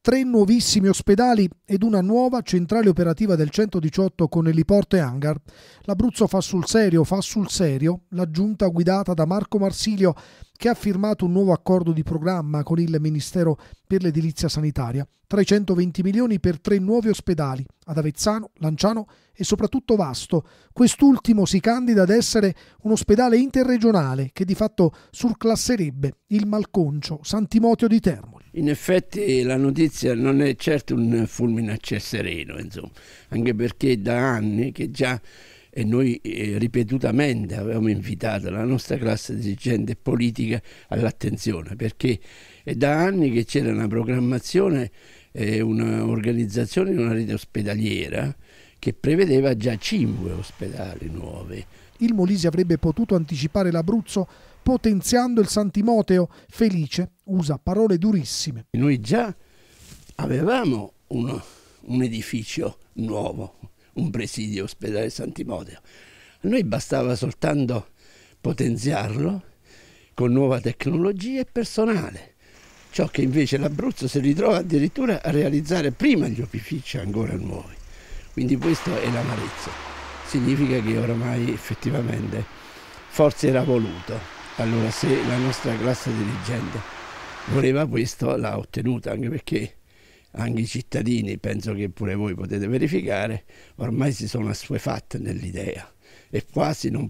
3 nuovissimi ospedali ed una nuova centrale operativa del 118 con eliporto e hangar. L'Abruzzo fa sul serio la giunta guidata da Marco Marsilio, che ha firmato un nuovo accordo di programma con il Ministero per l'Edilizia Sanitaria. 320 milioni per 3 nuovi ospedali ad Avezzano, Lanciano e soprattutto Vasto. Quest'ultimo si candida ad essere un ospedale interregionale che di fatto surclasserebbe il malconcio San Timoteo di Termoli. In effetti la notizia non è certo un fulmine a ciel sereno, insomma, anche perché da anni che già e noi ripetutamente avevamo invitato la nostra classe dirigente politica all'attenzione, perché è da anni che c'era una programmazione e un'organizzazione di una rete ospedaliera che prevedeva già 5 ospedali nuovi. Il Molise avrebbe potuto anticipare l'Abruzzo potenziando il San Timoteo. Felice usa parole durissime. Noi già avevamo un edificio nuovo, un presidio ospedale San Timoteo. A noi bastava soltanto potenziarlo con nuova tecnologia e personale, ciò che invece l'Abruzzo si ritrova addirittura a realizzare prima gli opifici ancora nuovi. Quindi questo è l'amarezza. Significa che oramai effettivamente forse era voluto. Allora se la nostra classe dirigente voleva questo l'ha ottenuto, anche perché anche i cittadini, penso che pure voi potete verificare, ormai si sono assuefatti nell'idea e quasi non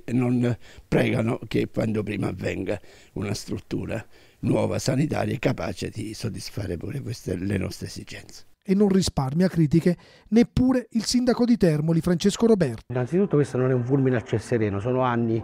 pregano che quando prima avvenga una struttura nuova sanitaria capace di soddisfare pure le nostre esigenze. E non risparmia critiche neppure il sindaco di Termoli, Francesco Roberto. Innanzitutto questo non è un fulmine a ciel sereno, sono anni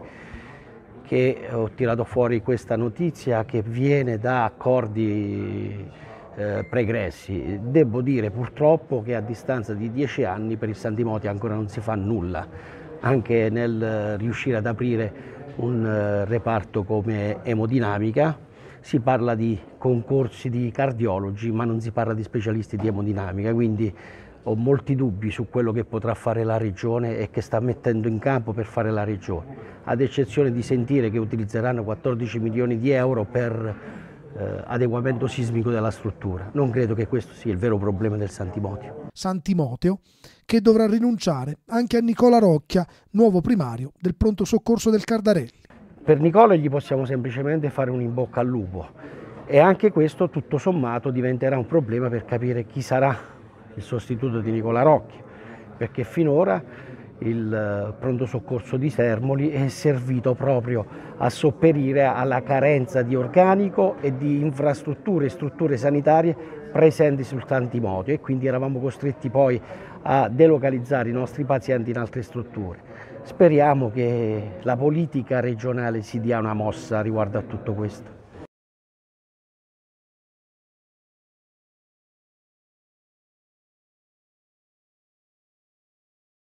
che ho tirato fuori questa notizia che viene da accordi pregressi. Devo dire purtroppo che a distanza di 10 anni per il San Timoteo ancora non si fa nulla, anche nel riuscire ad aprire un reparto come emodinamica. Si parla di concorsi di cardiologi, ma non si parla di specialisti di emodinamica, quindi ho molti dubbi su quello che potrà fare la Regione e che sta mettendo in campo per fare la Regione, ad eccezione di sentire che utilizzeranno 14 milioni di euro per adeguamento sismico della struttura. Non credo che questo sia il vero problema del San Timoteo. San Timoteo che dovrà rinunciare anche a Nicola Rocchia, nuovo primario del pronto soccorso del Cardarelli. Per Nicola gli possiamo semplicemente fare un in bocca al lupo e anche questo tutto sommato diventerà un problema per capire chi sarà il sostituto di Nicola Rocchia, perché finora il pronto soccorso di Termoli è servito proprio a sopperire alla carenza di organico e di infrastrutture e strutture sanitarie presenti sul San Timoteo e quindi eravamo costretti poi a delocalizzare i nostri pazienti in altre strutture. Speriamo che la politica regionale si dia una mossa riguardo a tutto questo.